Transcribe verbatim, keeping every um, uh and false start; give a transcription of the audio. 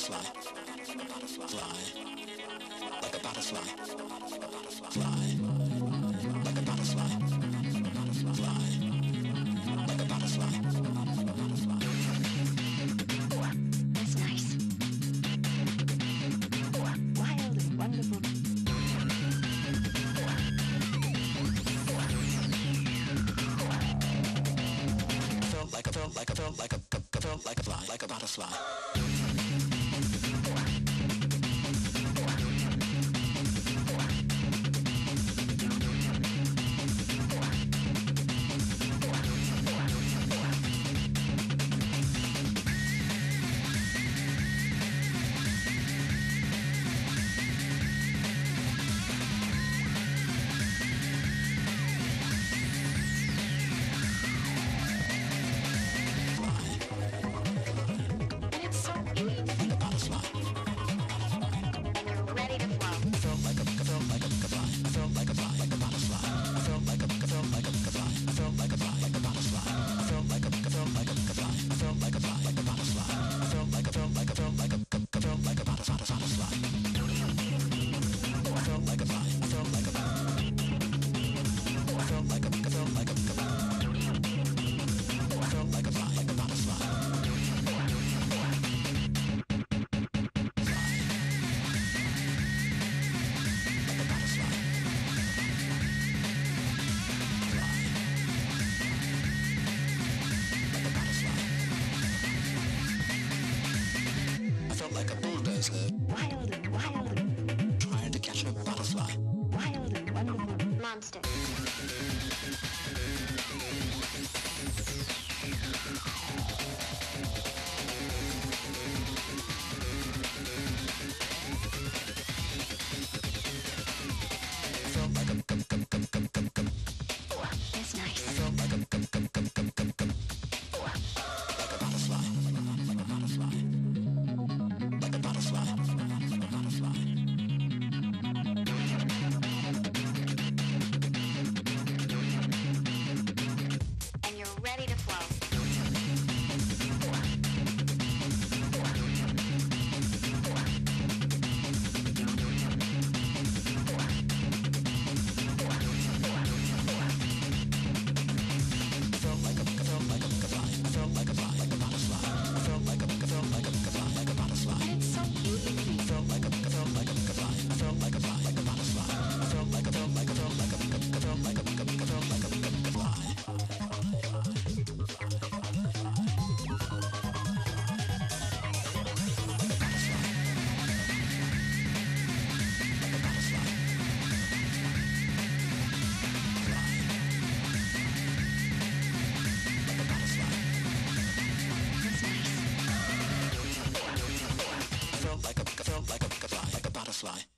butterfly, fly, like a butterfly, fly, like a butterfly, fly, like a butterfly. That's nice. Wild and wonderful. Felt like a felt like a felt like a felt like a fly, like a butterfly. Wild and wild. Trying to catch a butterfly. Wild and wonderful. Monster. That's nice. And you're ready to flow. Felt like a felt like a like a butterfly.